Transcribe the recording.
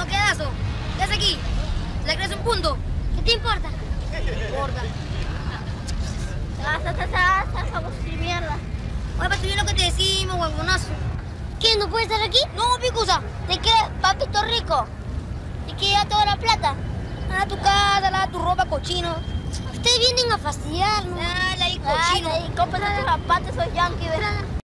quedazo. ¿Qué haces aquí? ¿Se le crees un punto? ¿Qué te importa? No importa. Vamos a decir mierda. Oye, patrullero, lo que te decimos, huevonazo. ¿Qué? ¿No puede estar aquí? No, picusa. ¿De qué, papito rico? ¿Y qué lleva toda la plata? Lava tu casa, lava tu ropa, cochino. Ustedes vienen a fastidiarnos. Dale ahí, cochino. Dale ahí, cómprate los zapatos, esos yankees, ¿verdad?